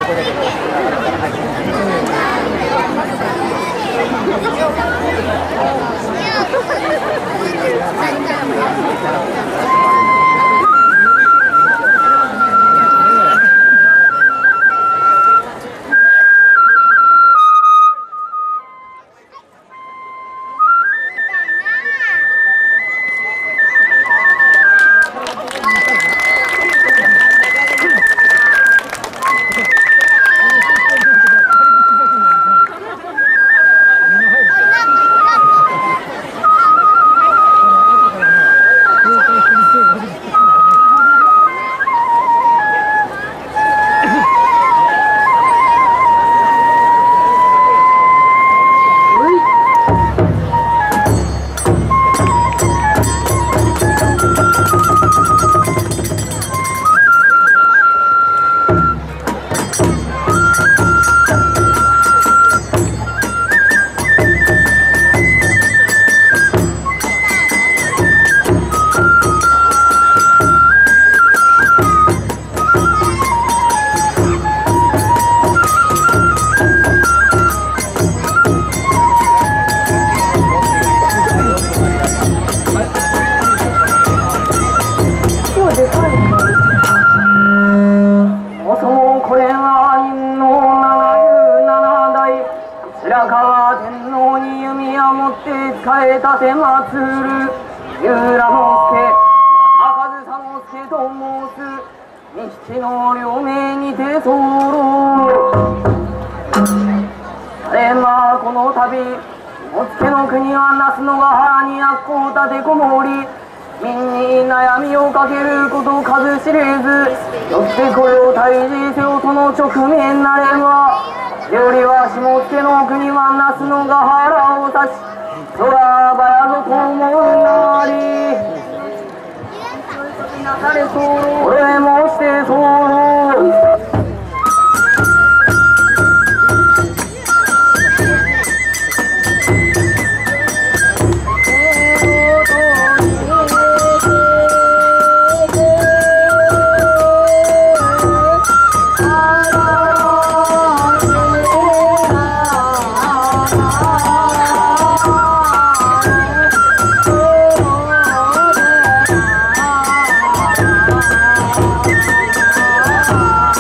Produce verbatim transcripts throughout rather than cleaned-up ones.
あ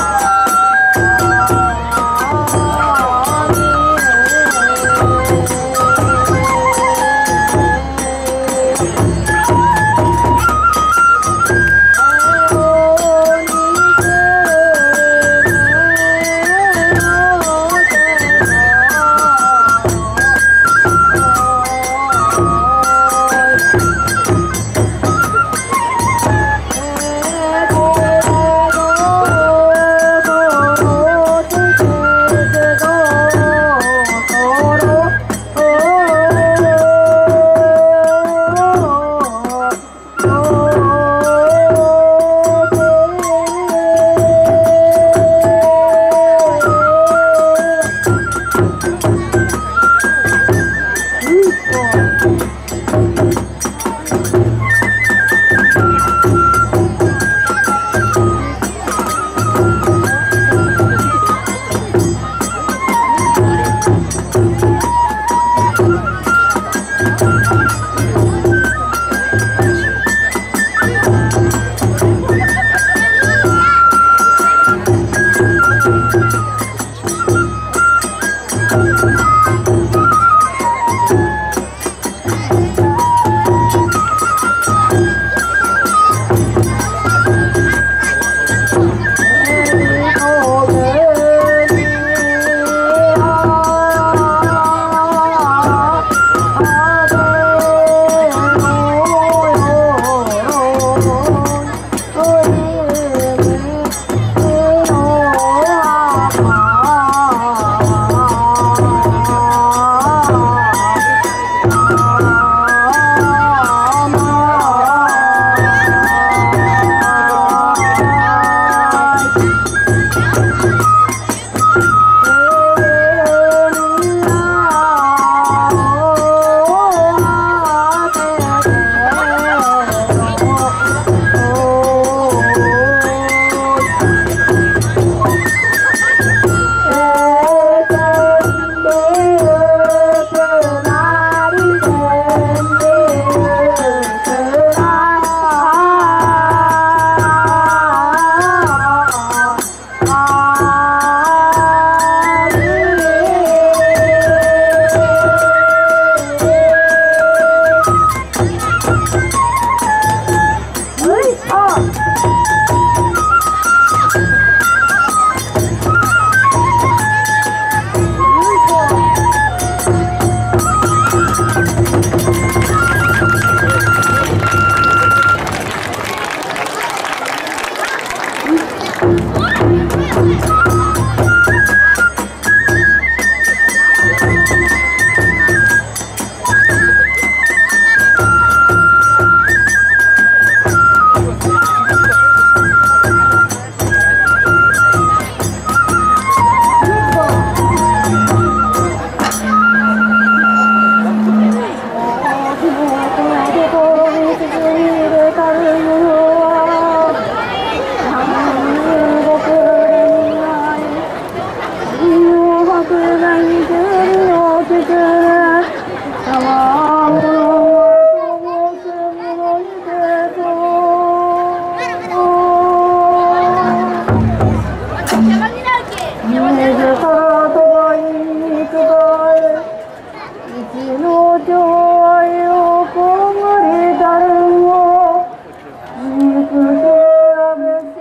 自らとばいに伝え一の情愛をこむりたるを肉とやべし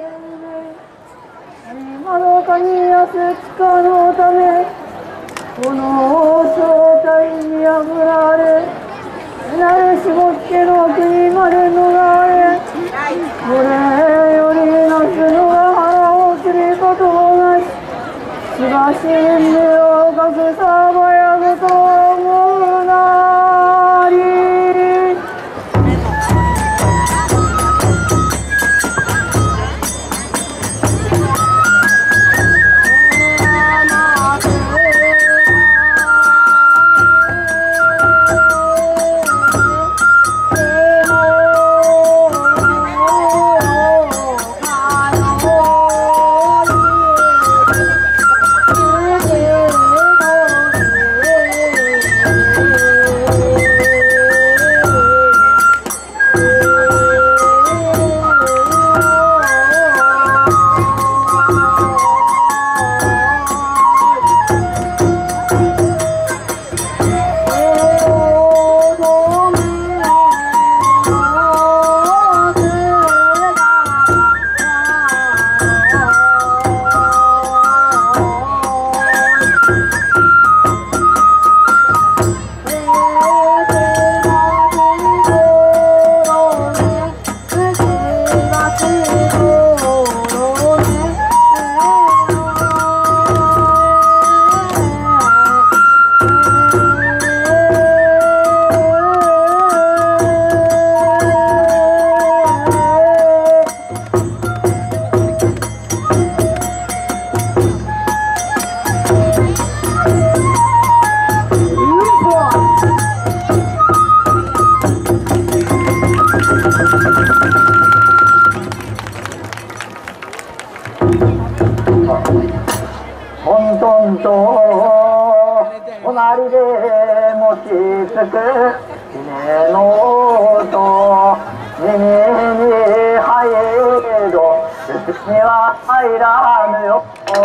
まどかにやす地下のためこの正体に破られなるしもつけの国まで逃れこれよりなすのが腹を切りことなししばし目を隠さばやぐと思うなり混沌と隣で持ちつく姫の音耳に入る口には入らぬよ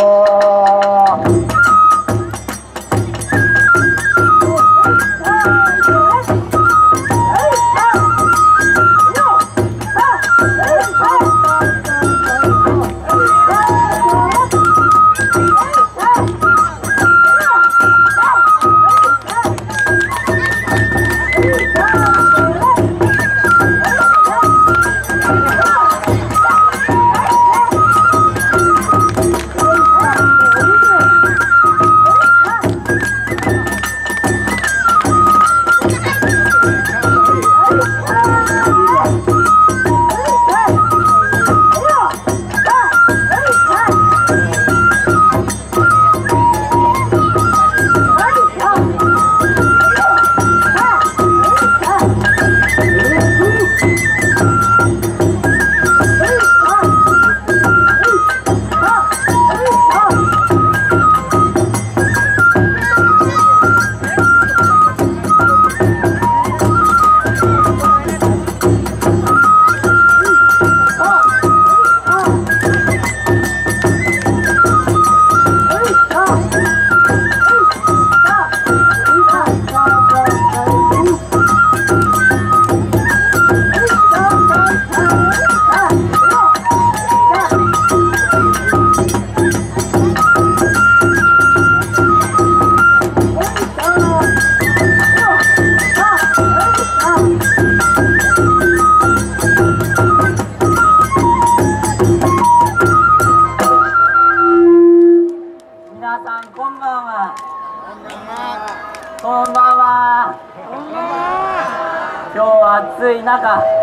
今日は暑い中、神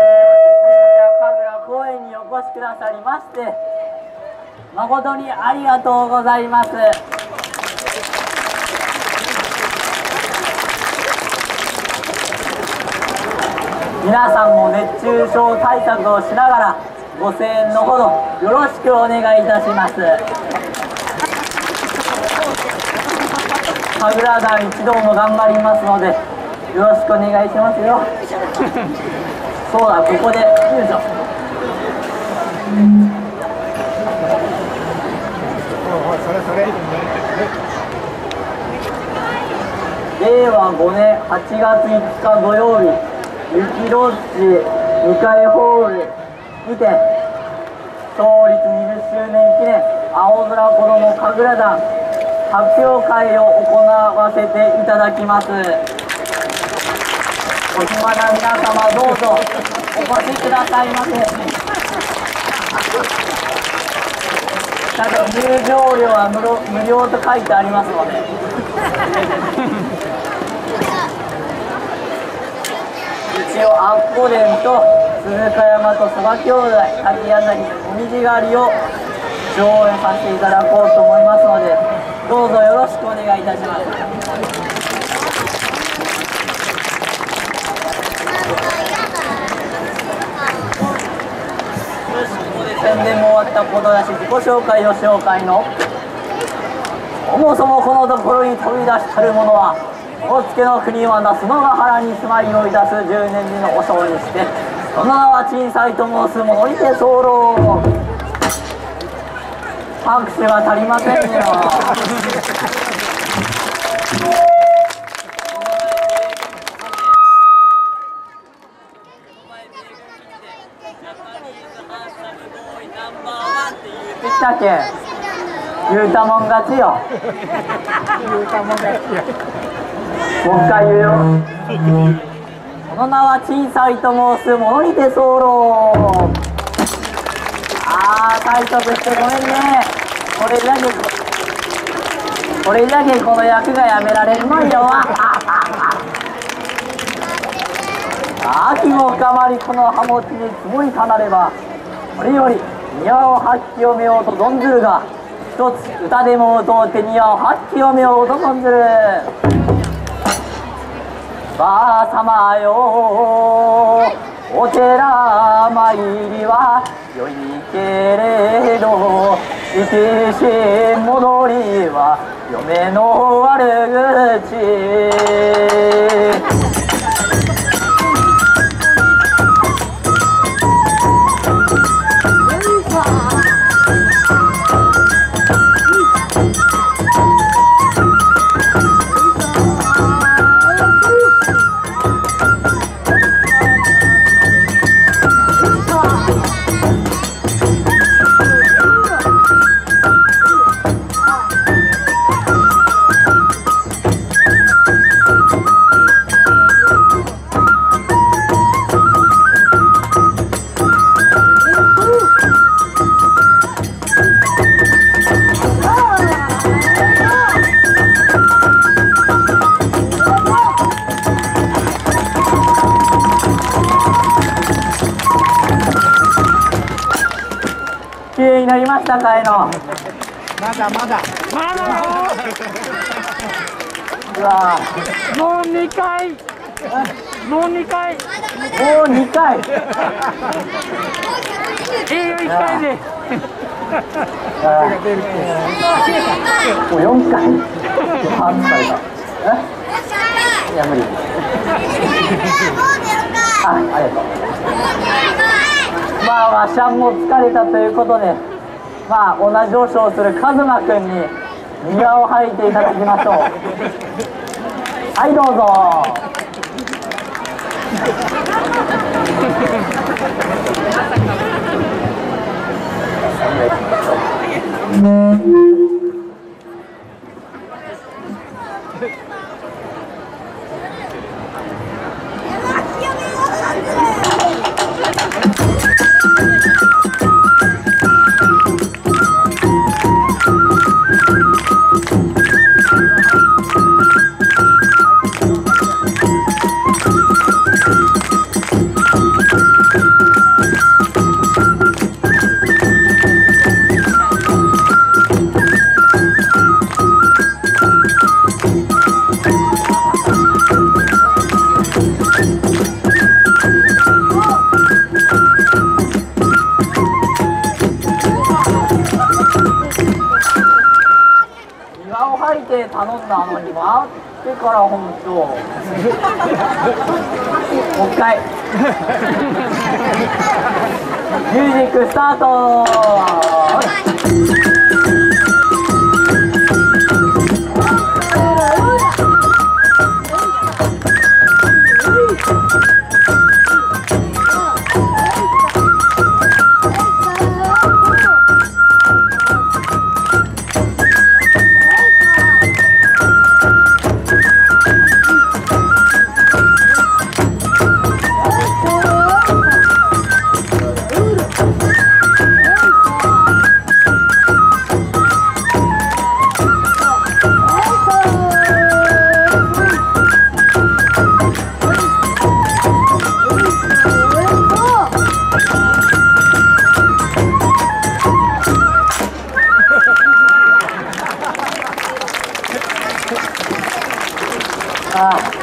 楽公園にお越しくださりまして誠にありがとうございます。皆さんも熱中症対策をしながらご声援のほどよろしくお願いいたします。神楽団一同も頑張りますのでよろしくお願いしますよ。そうだ、ここでよいしょ。それそれれいわごねんはちがついつか土曜日、雪ロッジにかいホールにて創立にじゅっしゅうねん記念青空子ども神楽団発表会を行わせていただきます。お暇な皆様どうぞお越しくださいませ。ただ入場料は無料、無料と書いてありますので一応アッコ伝と鈴鹿山と諏訪兄弟滝柳もみじ狩りを上演させていただこうと思いますので、どうぞよろしくお願いいたします。宣伝も終わったことだし、自己紹介を紹介の。そもそもこのところに飛び出したる者は大付の国は那須野ヶ原に住まいをいたすじゅうねん次の和尚にして、その名は小さいと申す者にて候。拍手が足りませんよでしたっけ、言うたもん勝ちよ言うたもん勝ちよもう一回言うよその名は小さいと申す者にて候。あー催促してごめんね。これだけこれだけこの役がやめられるのよ秋も深まりこの葉持ちに積もりかなれば、これより庭を発揮をめようと存ずるが、一つ歌でも歌うて庭を発揮をめようと存ずる。ばあさまよお寺参りは良いけれど、生きし戻りは嫁の悪口。きれいになりましたかいの。 まだまだまだうわもうにかいもうにかいもうにかいいいよいっかいでもうよんかいパンツされた。えいや無理あ、ありがとう。まあわしゃんも疲れたということで、まあ同じを称するカズマくんに庭を吐いていただきましょう。はいどうぞ。頼んだのにはってから本当もう一回ミュージックスタート。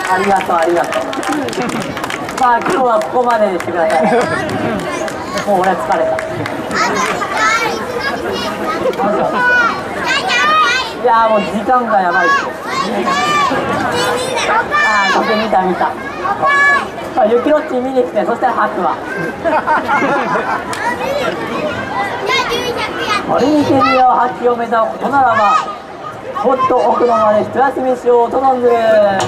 ありがとうありがとう。まあ今日はここまでにしてください。もう俺は疲れた。いやーもう時間がやばいっす。ああ時計見た見た。あユキロッチ見に来て、そしたら吐くわ。これにてみよう吐きを目指すことならば、もっと奥のまで一休みしようと飲んでる。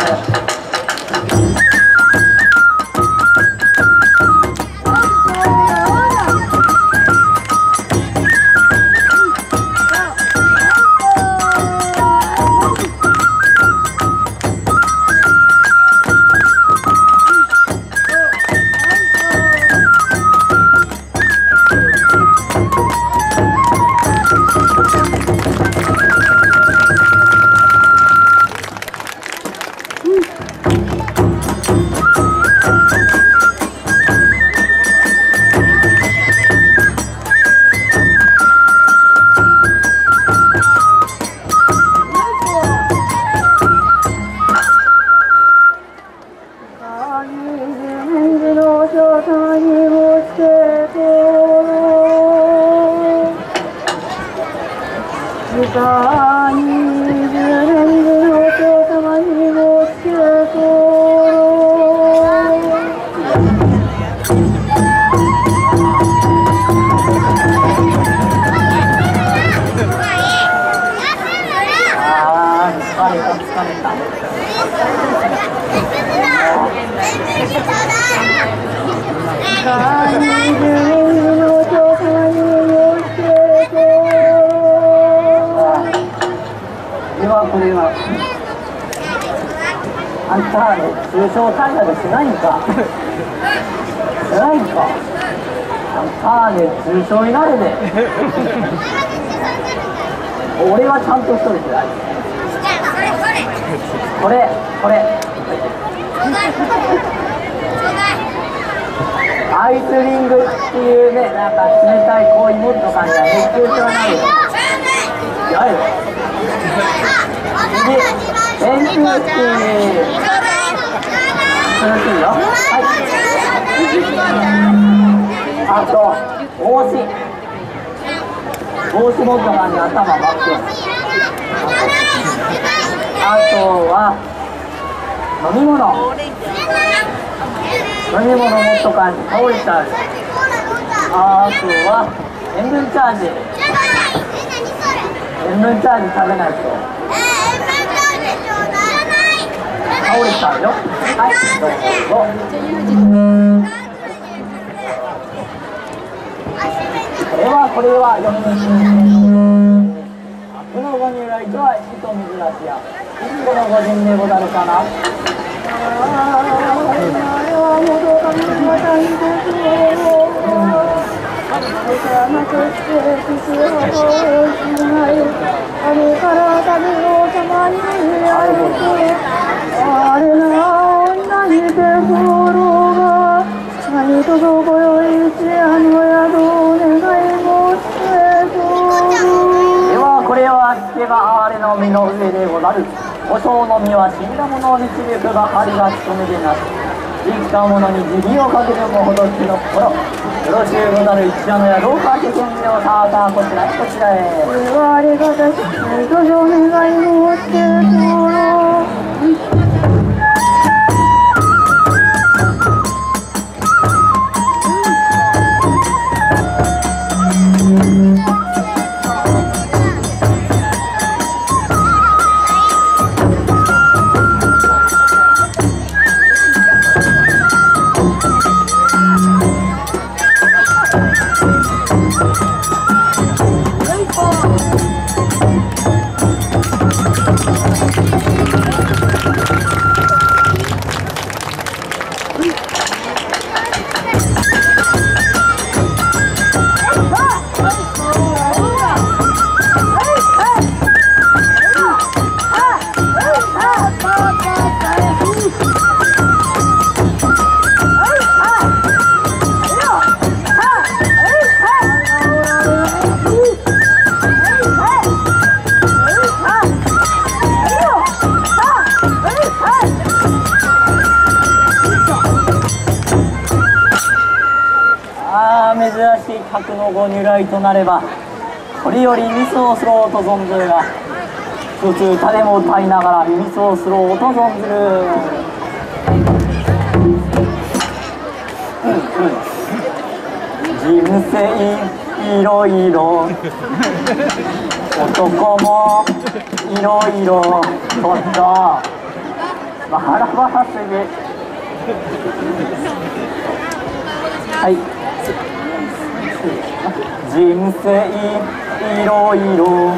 あんた熱中症対策しないんかしないんかあんた熱中症になるで俺はちゃんとしとるくらいこれこれアイスリングっていうね、なんか冷たいこういうものとかには熱中症になるよやいで、扇風機涼しいよ。はい。あと帽子帽子持った感じ頭真っ黒。あとは飲み物飲み物持っとかんに倒れちゃう。あとは塩分チャージ塩分チャージ食べないと倒れちゃうよ。はい、どうぞ。これはこれは読みにくい。このご如来とは糸水らしや。いつこの御人でござるかな。 あれな女にて心が何とぞごよいしあの宿を願い申してではこれは聞けば哀れの身の上でござる。和尚の身は死んだ者を導くばかりが務めでなし、生きた者に慈悲をかけるもほどきの心。よろしゅうござる一夜の宿をかけてみよう。さあさあこちらへこちらへ。 これはありがたし何とぞ願い申して心。 白のご如来となればこれよりミスをすろうと存ずるが一つ歌でも歌いながらミスをすろうと存ずる。人生いろいろ男もいろいろちょっとバラバラすぎ。はい人生いろいろ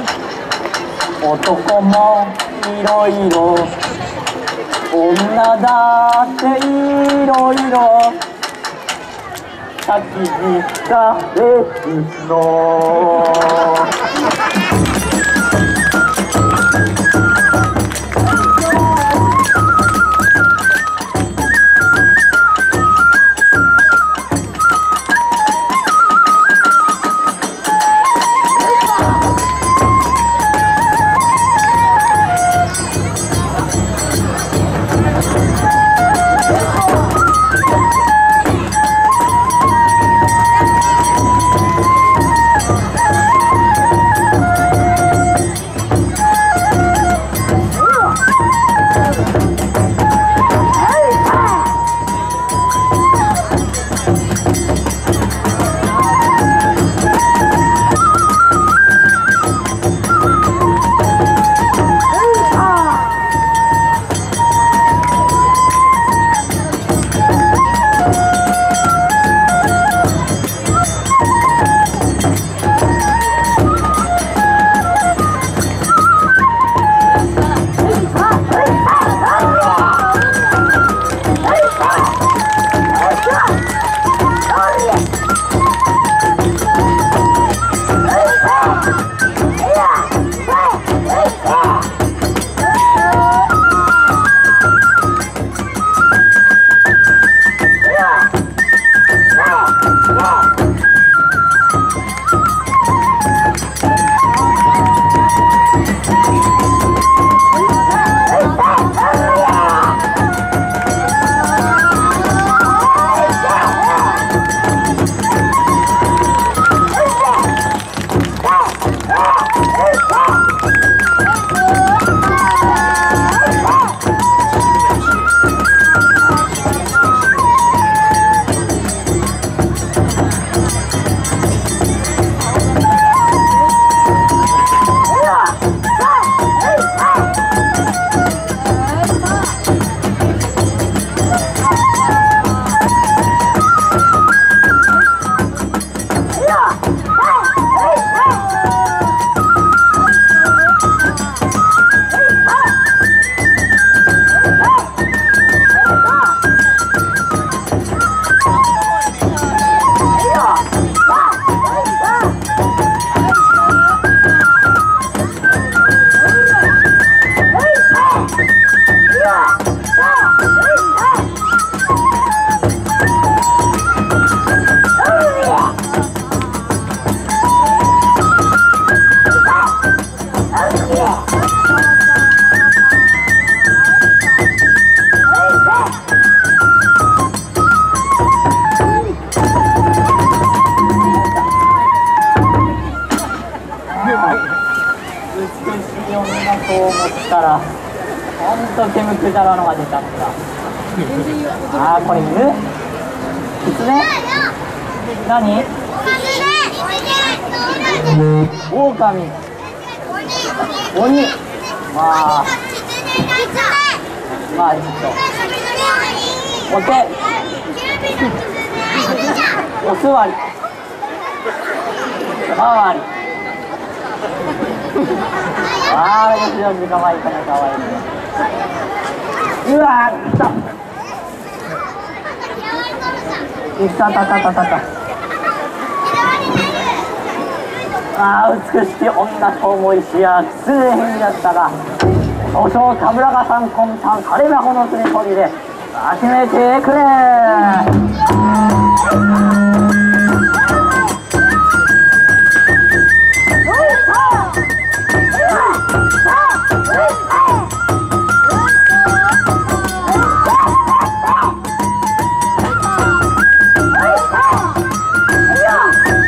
男もいろいろ女だっていろいろ先に誰のそう思ったらほんと煙くじゃらのが出ちゃった。あーこれ犬？キツネ？何？オオカミ。鬼。まあまあちょっとお手お座りおまわりああ、よしよし、かわいいかな、かわいい。うわー、来た。来たたたたたた。ああ、美しき女と思いしや、失礼変だったが。少々田村が三根さん、彼らこの釣り取りで、始めてくれ。Yeah!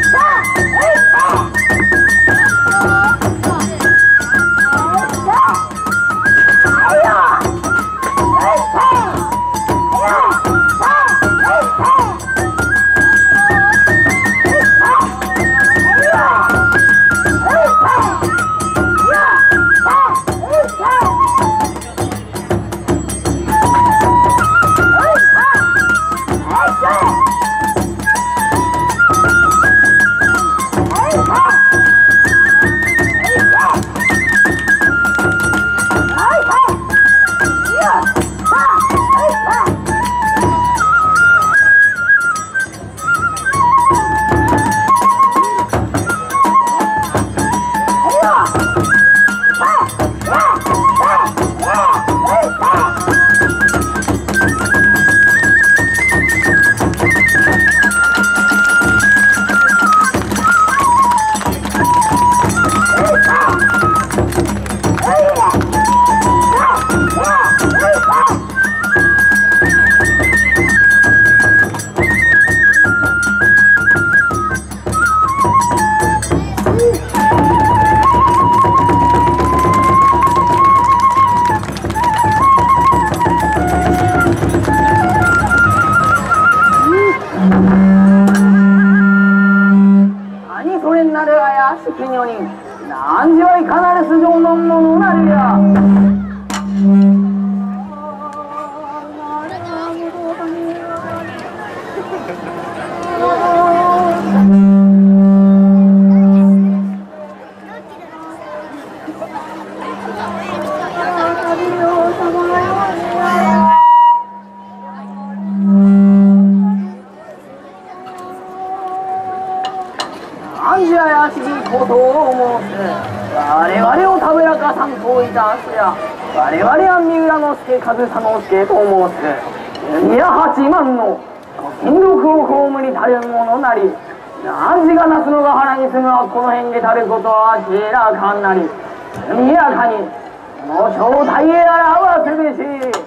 何じゃやしきことを申す。我々をたぶらかさんといたすや。我々は三浦之助上総介と申す。宮八万の金禄を葬りたるものなり。何時がなすのが腹に住むはこの辺でたることは明らかなり。速やかにこの正体へ表すべし。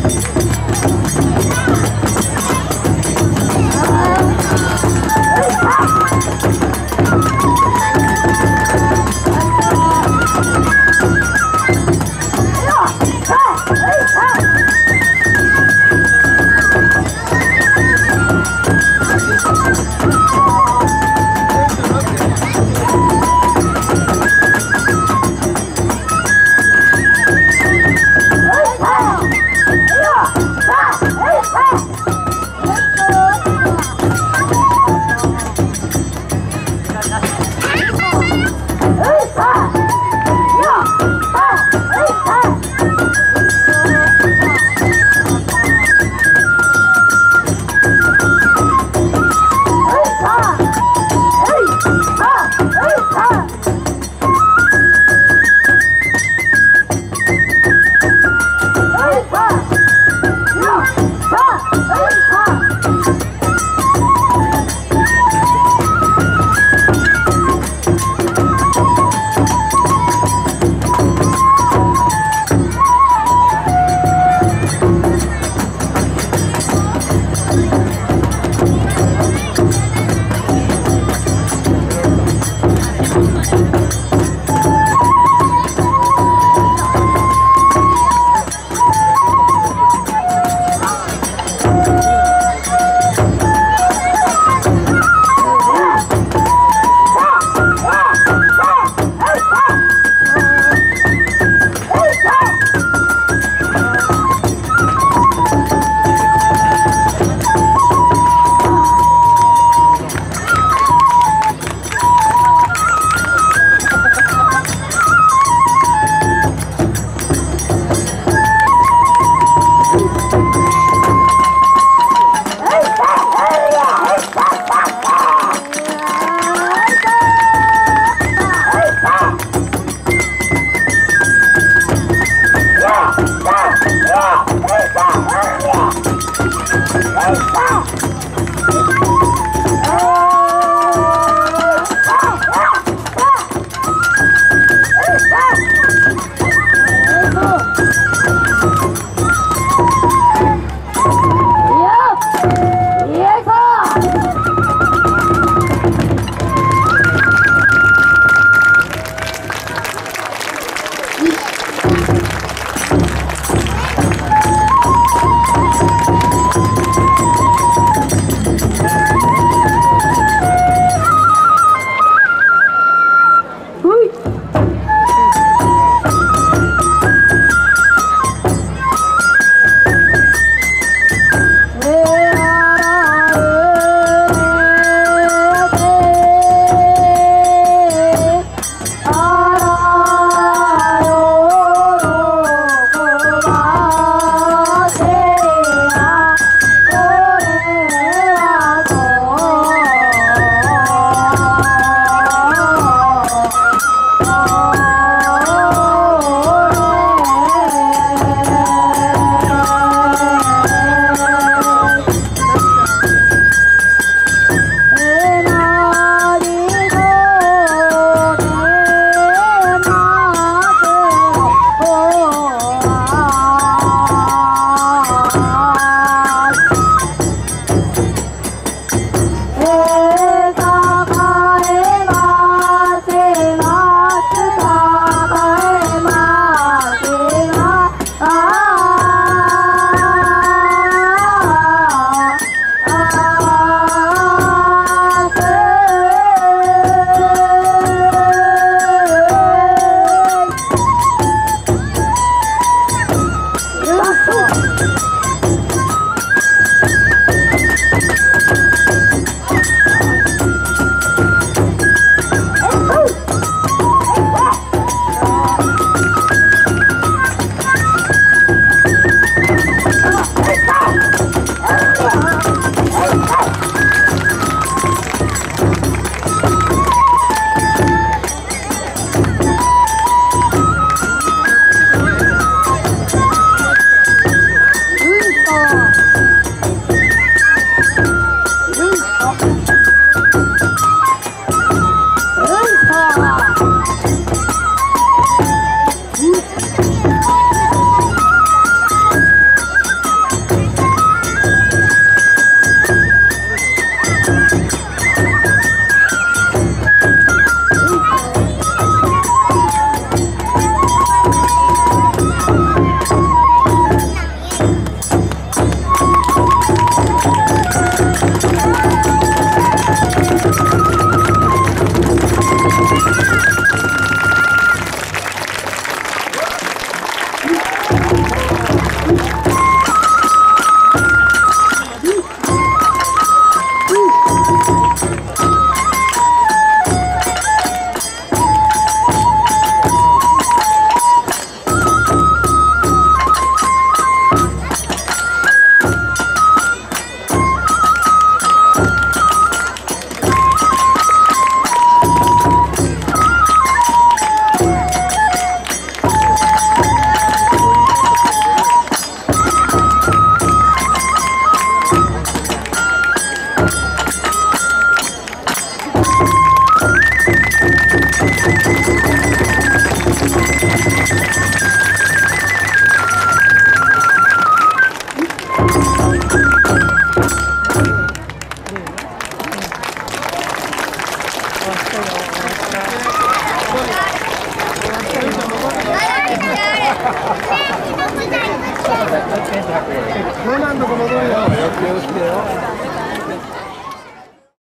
Hey! ローランド